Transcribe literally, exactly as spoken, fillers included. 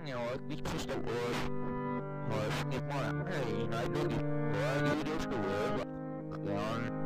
you know, ik förstår har inget mål. Nej, nej, det är bara det är det skulle vara. Ja,